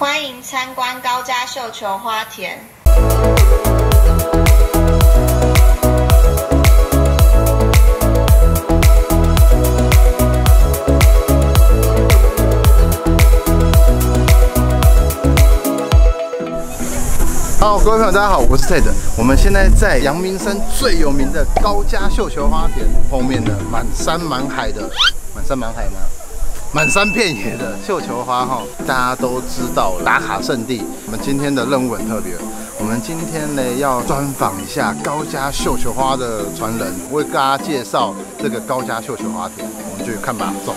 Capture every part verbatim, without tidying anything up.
欢迎参观高家绣球花田。 好，各位朋友，大家好，我是 Ted。我们现在在阳明山最有名的高家绣球花田后面的满山满海的满山满海吗？满山遍野的绣球花哈，大家都知道打卡圣地。我们今天的任务很特别，我们今天呢要专访一下高家绣球花的传人，为大家介绍这个高家绣球花田。我们就去看吧，走。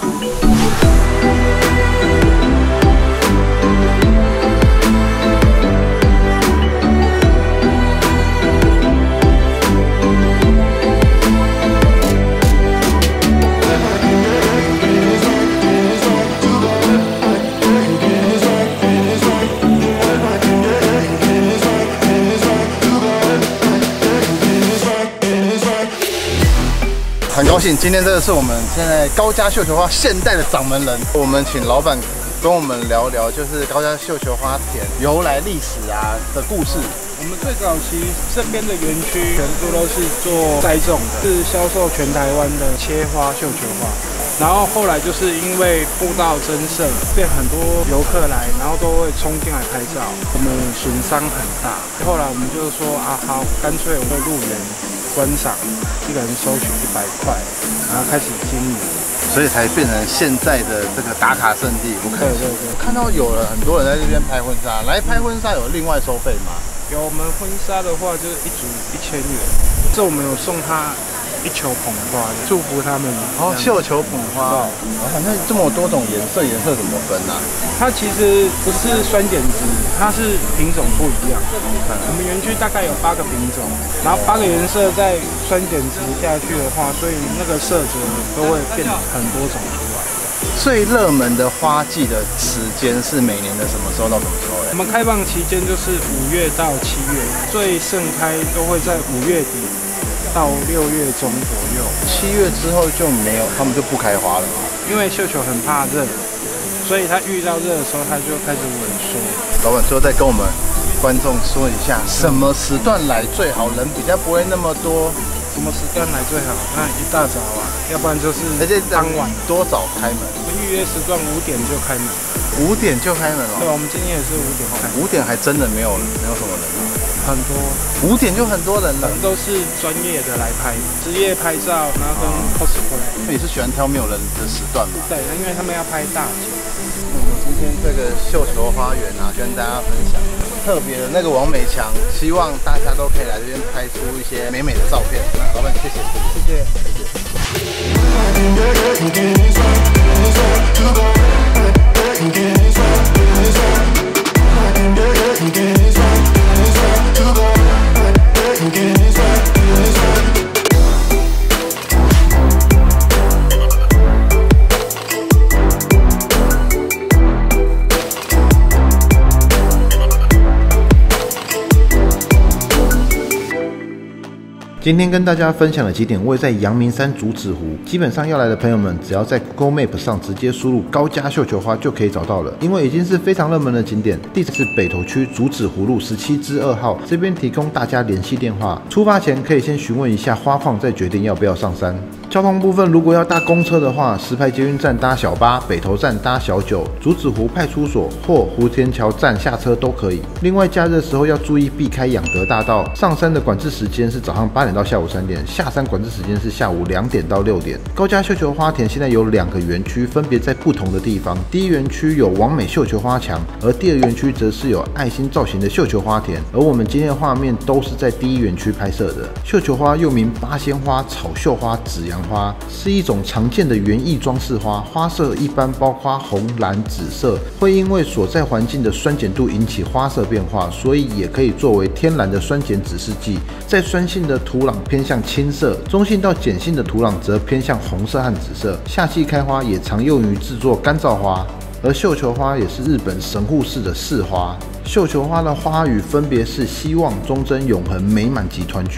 很高兴，今天这个是我们现在高家绣球花现代的掌门人，我们请老板跟我们聊聊，就是高家绣球花田由来历史啊的故事。 我们最早期这边的园区全部都是做栽种的，是销售全台湾的切花绣球花。然后后来就是因为步道增盛，变很多游客来，然后都会冲进来拍照，我们损伤很大。后来我们就说啊，好，干脆我们入园观赏，一个人收取一百块，然后开始经营， 所以才变成现在的这个打卡圣地。我看， 对对对， 看到有了很多人在这边拍婚纱，来拍婚纱有另外收费吗？ 有，我们婚纱的话就是一组一千元，这我们有送他一球捧花，祝福他们。 哦，绣球捧花，哦，反正这么多种颜色，颜色怎么分啊？ 它其实不是酸碱值，它是品种不一样。我们园区大概有八个品种，然后八个颜色在酸碱值下去的话，所以那个色泽都会变很多种出来。 最热门的花季的时间是每年的什么时候到什么时候嘞？ 我们开放期间就是五月到七月，最盛开都会在五月底到六月中左右。 七月之后就没有，他们就不开花了嘛。 因为绣球很怕热，所以它遇到热的时候，它就开始萎缩。 老板最后再跟我们观众说一下，什么时段来最好，人比较不会那么多。 什么时段来最好？那一大早啊，要不然就是而且傍晚。 多早开门？ 我们预约时段五点就开门。 五点就开门了？ 对，我们今天也是五点开。 五点还真的没有没有什么人了。 很多。 五点就很多人了。 都是专业的来拍，职业拍照，然后跟 cosplay。 也是喜欢挑没有人的时段嘛？ 对，因为他们要拍大景。 我们今天这个绣球花园啊，跟大家分享特别的那个王美强，希望大家都可以来这边拍出一些美美的照片。那老板，谢谢，谢谢，谢谢。今天跟大家分享的几点位在阳明山竹子湖，基本上要来的朋友们，只要在 Google Map 上直接输入高家绣球花就可以找到了，因为已经是非常热门的景点。地址是北投区竹子湖路十七之二号，这边提供大家联系电话，出发前可以先询问一下花况，再决定要不要上山。交通部分，如果要搭公车的话，石牌捷运站搭小八，北投站搭小九，竹子湖派出所或湖田桥站下车都可以。另外，假日的时候要注意避开养德大道，上山的管制时间是早上八点到下午三点，下山管制时间是下午两点到六点。高家绣球花田现在有两个园区，分别在不同的地方。第一园区有王美绣球花墙，而第二园区则是有爱心造型的绣球花田。而我们今天的画面都是在第一园区拍摄的。绣球花又名八仙花、草绣花、紫阳花，是一种常见的园艺装饰花，花色一般包括红、蓝、紫色，会因为所在环境的酸碱度引起花色变化，所以也可以作为天然的酸碱指示剂。在酸性的土壤偏向青色，中性到碱性的土壤则偏向红色和紫色。夏季开花也常用于制作干燥花。而绣球花也是日本神户市的市花。绣球花的花语分别是希望、忠贞、永恒、美满及团聚。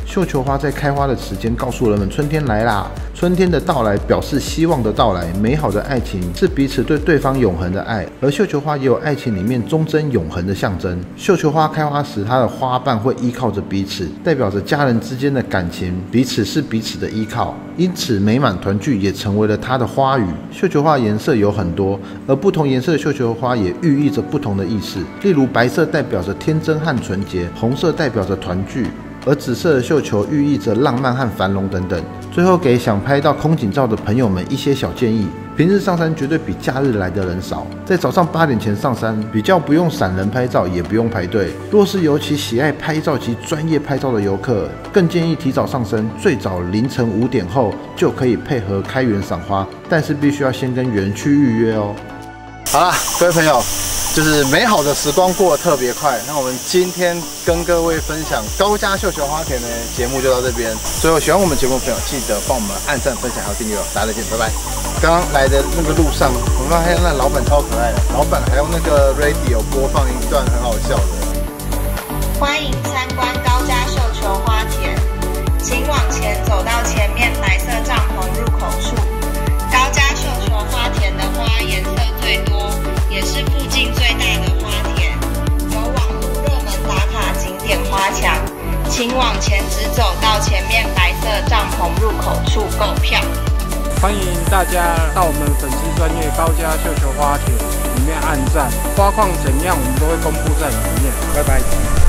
绣球花在开花的时间告诉人们春天来啦。春天的到来表示希望的到来，美好的爱情是彼此对对方永恒的爱，而绣球花也有爱情里面忠贞永恒的象征。绣球花开花时，它的花瓣会依靠着彼此，代表着家人之间的感情，彼此是彼此的依靠，因此美满团聚也成为了它的花语。绣球花颜色有很多，而不同颜色的绣球花也寓意着不同的意思，例如白色代表着天真和纯洁，红色代表着团聚，而紫色的绣球寓意着浪漫和繁荣等等。最后给想拍到空景照的朋友们一些小建议：平日上山绝对比假日来的人少，在早上八点前上山，比较不用闪人拍照，也不用排队。若是尤其喜爱拍照及专业拍照的游客，更建议提早上山，最早凌晨五点后就可以配合开园赏花，但是必须要先跟园区预约哦。 好啦，各位朋友，就是美好的时光过得特别快。那我们今天跟各位分享高家绣球花田的节目就到这边。最后喜欢我们节目的朋友，记得帮我们按赞、分享还有订阅哦。大家再见，拜拜。刚刚来的那个路上，我们发现那老板超可爱的，老板还用那个 radio 播放一段很好笑的。 欢迎参观高家绣球花田，请往前走到前面白色帐篷入口处。高家绣球花田的花颜色最多，也是附近最大的花田，有网络热门打卡景点花墙，请往前直走到前面白色帐篷入口处购票。 欢迎大家到我们粉丝专页高家绣球花田里面按赞，花况怎样我们都会公布在里面。拜拜。